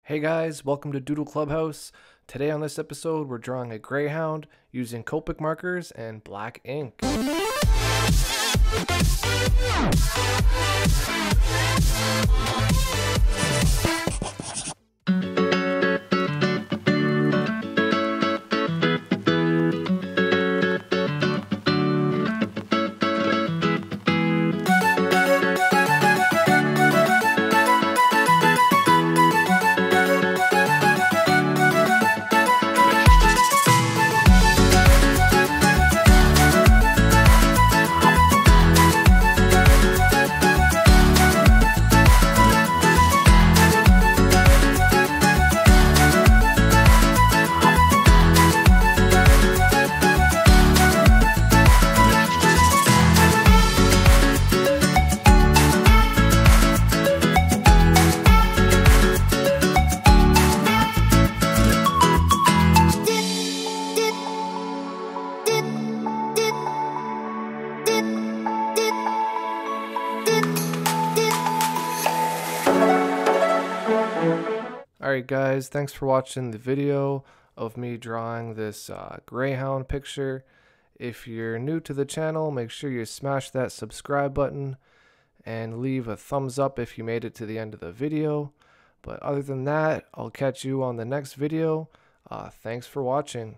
Hey guys, welcome to Doodle Clubhouse. Today on this episode, we're drawing a Greyhound using Copic markers and black ink. Alright guys, thanks for watching the video of me drawing this Greyhound picture. If you're new to the channel, make sure you smash that subscribe button and leave a thumbs up if you made it to the end of the video. But other than that, I'll catch you on the next video. Thanks for watching.